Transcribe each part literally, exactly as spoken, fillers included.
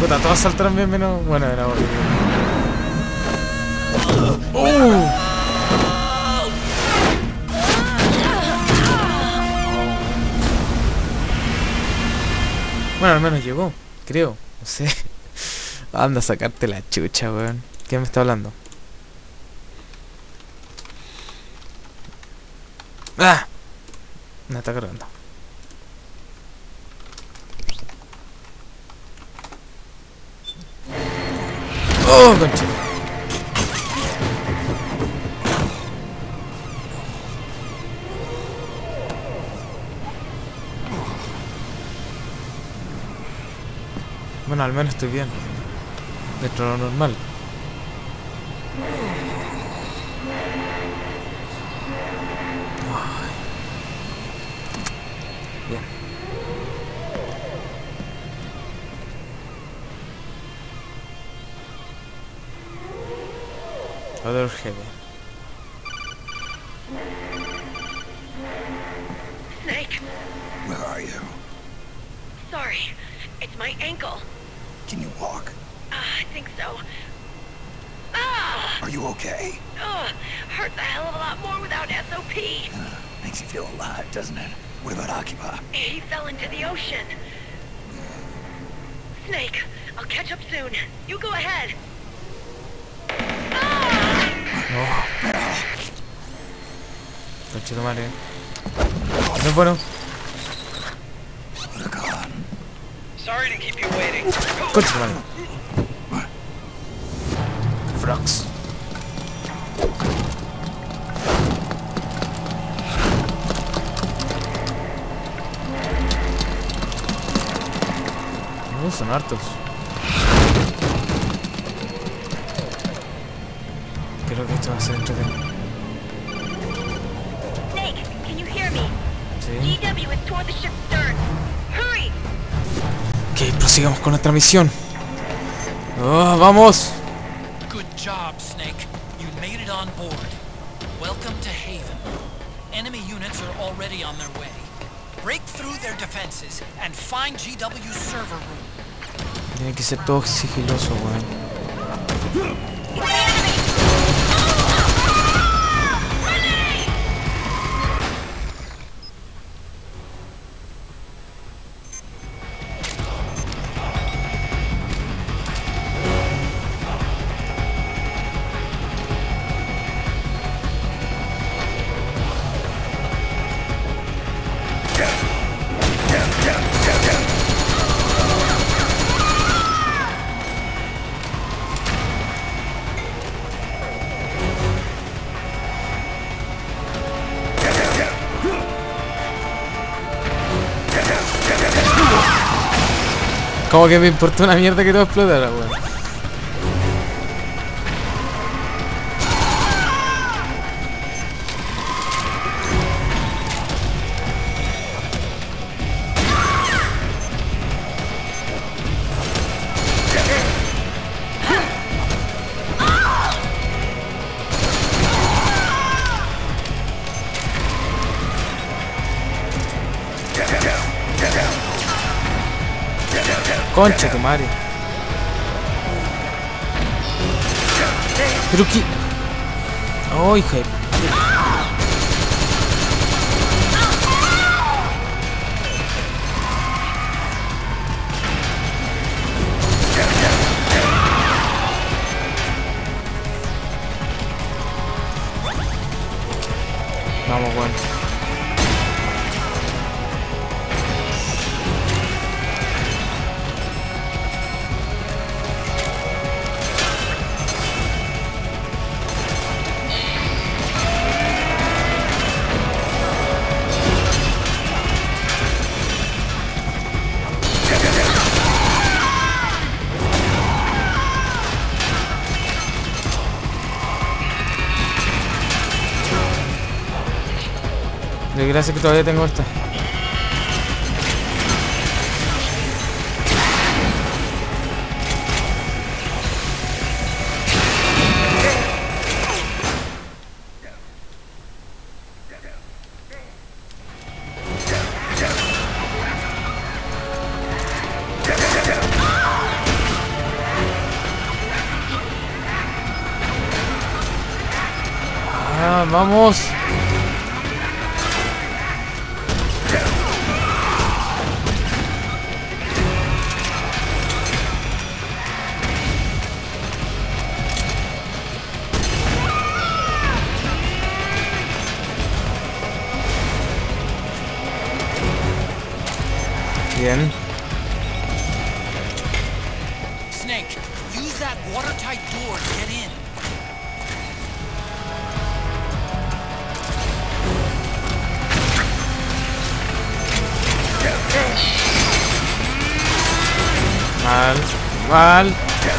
Puta, todos saltaron bien menos... Bueno, era obvio. ¡Uh! Bueno, al menos llegó, creo. No sé. Anda a sacarte la chucha, weón. ¿Quién me está hablando? ¡Ah! Me está cargando. ¡Oh, concha! Bueno, al menos estoy bien. Dentro de lo normal. Ay. Bien. Other heavy. Snake. Where are you? Sorry, it's my ankle. Can you walk? Uh, I think so. Ah! Are you okay? Ugh, hurts a hell of a lot more without S O P. Uh, makes you feel alive, doesn't it? What about Occupy? He fell into the ocean. Snake, I'll catch up soon. You go ahead. Ah! Concha tu madre. No es bueno. Look on. Sorry to keep you waiting. Concha tu madre. Frogs. No, son hartos. Creo que esto va a ser entretenido. Snake, can you hear me? Sí. G W is toward the ship's stern. Hurry! Ok, prosigamos con nuestra misión. Oh, ¡vamos! Good job, Snake. You made it on board. Welcome to Haven. Enemy units are already on their way. Break through their defenses and find G W's server room. Tiene que ser todo sigiloso, weón. Como que me importa una mierda que todo explotara, weón. Concha tu madre. Pero que... Oh, hija de... Vamos, weón. Gracias que todavía tengo esta. vamos. Bien. Snake, use that watertight door to get in. Mal, mal.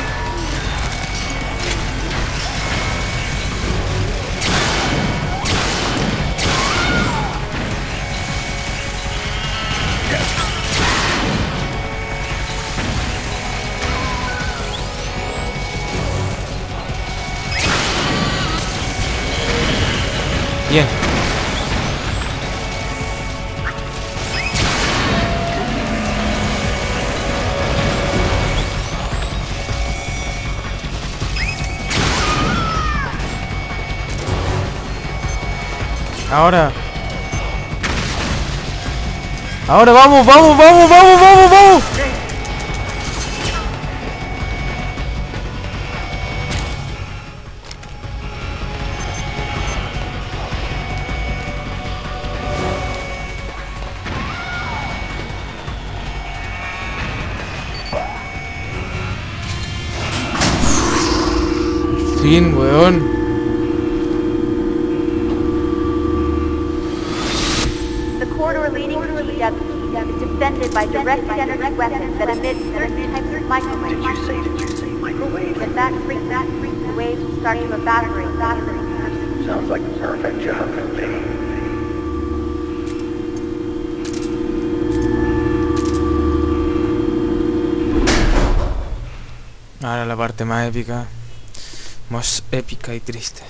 Bien. Ahora. Ahora vamos, vamos, vamos, vamos, vamos, vamos. Fin, weón. The corridor leading to G W is defended by directed energy weapons that emit certain types of microwaves. Did you say, did you say microwave? When that freaks, that freaks, the waves will start to evaporate. evaporate. Sounds like the perfect job for me. Ahora la parte más épica. Más épica y triste.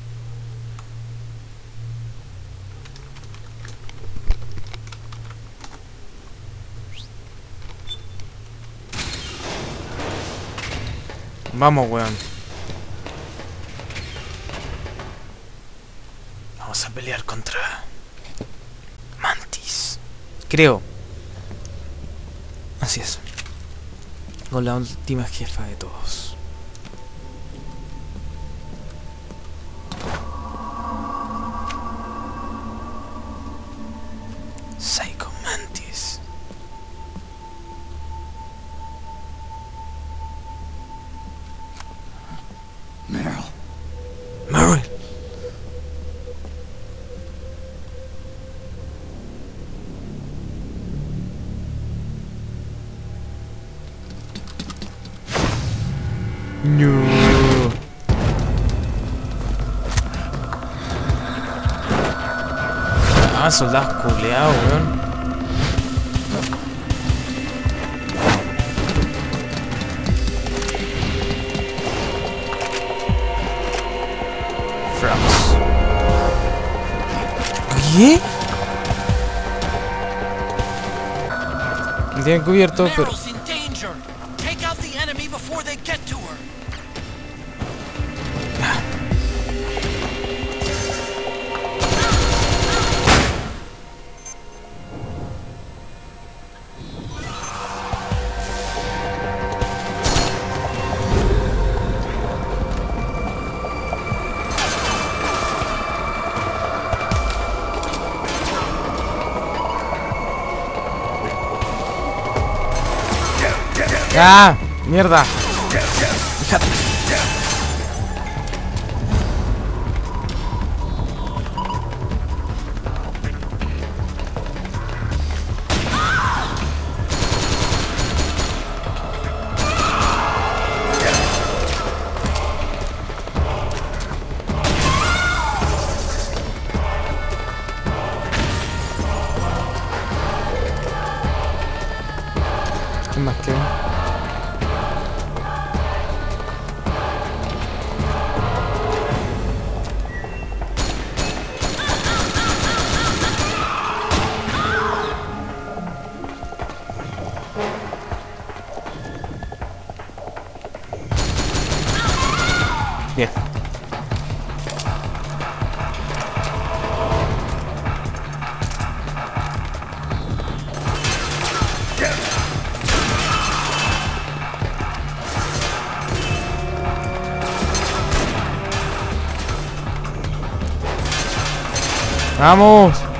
Vamos, weón. Vamos a pelear contra Mantis. Creo. Así es. Con la última jefa de todos. Psycho Mantis. Meryl. Meryl. No. Ah, soldados culeados, weón. Frogs. ¿Qué? Me tienen cubierto, pero... Meryl's in danger. Take out the enemy before they get to her. ¡Ah! ¡Mierda! Fíjate. ¿Qué más queda? Bien. ¡Vamos!